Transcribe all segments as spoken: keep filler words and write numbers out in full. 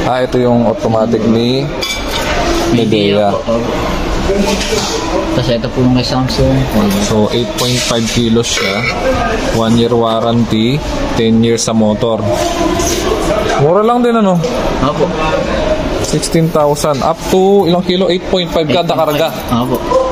Ah, ito yung automatic ni Midea. Tapos ito po yung Samsung. So, eight point five kilos siya. one year warranty. ten years sa motor. Mura lang din ano? Opo. sixteen thousand. Up to ilang kilo? eight point five kada karga. Opo.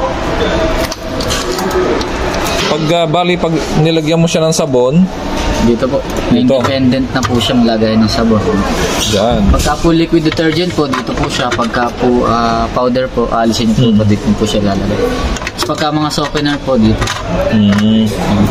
Pag uh, bali, pag nilagyan mo siya ng sabon, dito po, may dito. Independent na po siyang lagay ng sabon. Diyan. Pagka po liquid detergent po, dito po siya. Pagka po uh, powder po, alisin niyo po, hmm. dito po siya lalagay. Tapos pagka mga softener po, dito. Hmm.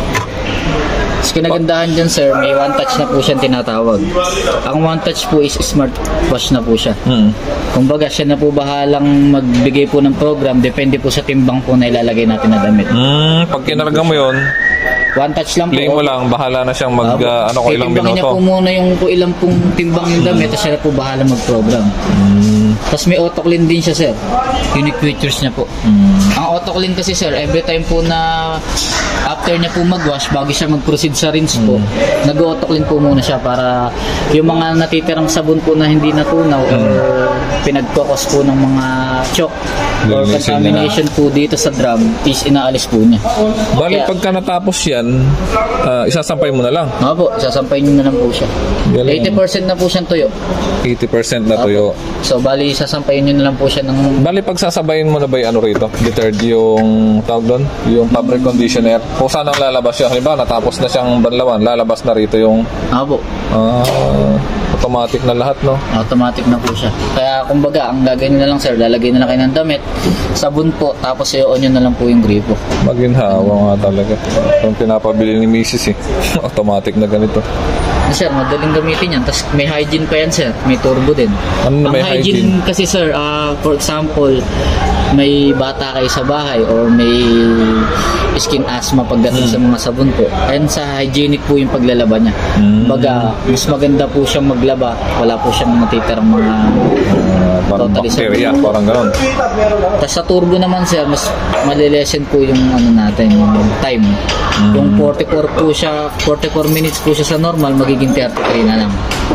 Tapos kinagandahan dyan, sir, may one touch na po siyang tinatawag. Ang one touch po is smart wash na po siya. Hmm. Kumbaga, siya na po bahalang magbigay po ng program, depende po sa timbang po na ilalagay natin na damit. Hmm. Pag kinarga mo yun, one touch lang play po. mo lang, bahala na siyang mag, uh, ano ko ilang minuto. Timbangin niya po muna yung po ilang pong timbang yung damit, tapos siya na po bahala mag-program. Hmm. Tapos may auto clean din siya, sir. Unique features niya po. Hmm. Ang auto clean kasi, sir, every time po na after niya po mag-wash, bago siya mag-proceed sa rinse po, hmm. nag-auto clean po muna siya para yung mga natitirang sabon po na hindi natunaw hmm. o pinagkokos po ng mga chalk or contamination po dito sa drum is inaalis po niya. Bali, okay. Pagka natapos yan, uh, isasampay mo na lang? Oo po, isasampay niyo na lang po siya. Galing. eighty percent na po siyang tuyo. eighty percent na tuyo. So, bali, sasampayin nyo na lang po siya ng... Bali, pag sasabayin mo na ba yung ano rito? Deterred yung tawag doon? Yung fabric conditioner. Kung saan ang lalabas siya? Halimbawa, natapos na siyang banlawan, lalabas na rito yung... Opo. Ah, automatic na lahat, no? Automatic na po siya. Kaya, kumbaga, ang gagawin na lang, sir, lalagay na lang kayo ng damit, sabon po, tapos i-on nyo na lang po yung gripo. Maginhawa nga talaga. Yung pinapabili ni Missus eh. Automatic na ganito. Sir, madaling gamitin yan. Tapos may hygiene pa yan, sir. May turbo din. Ano na may ang hygiene, hygiene kasi, sir, uh, for example, may bata kayo sa bahay or may skin asthma pagdating mm. sa mga sabon po. And sa hygienic po yung paglalaba niya. Mm. Baga, mas maganda po siyang maglaba. Wala po siyang natitirang mga uh, parang bacteria, parang gano'n. Tapos sa turbo naman, sir, mas malilesen po yung ano natin, yung time. Mm. Yung forty-four po siya, forty-four minutes po siya sa normal, magiging thirty-three na lang.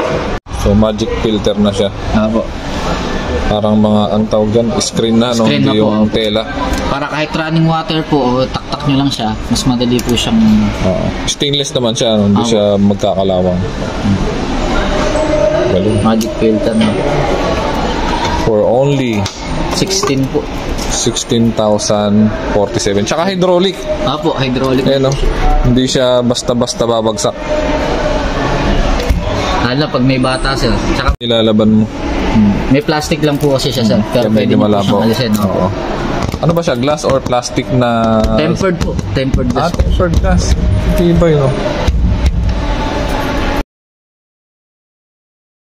So magic filter na siya. Opo. Parang mga ang tawag dyan, screen na, no? Screen Hindi na yung po. tela. Para kahit running water po, o taktak nyo lang siya, mas madali po siyang... Uh, stainless naman siya, no? Hindi Opo. siya magkakalawang. Hmm. Galing. Magic filter na. For only... sixteen po. sixteen thousand forty-seven. Tsaka hydraulic. Apo, hydraulic. Ayan, no? Hindi siya basta-basta babagsak. Hala, pag may bata, sir. Tsaka... Nilalaban mo. Hmm. May plastic lang po kasi siya, sir. Hmm. Pero pwede mo po siyang alisin. Oo. Ano ba siya? Glass or plastic na... Tempered po. Tempered glass. Ah, tempered glass. Iba yun, no?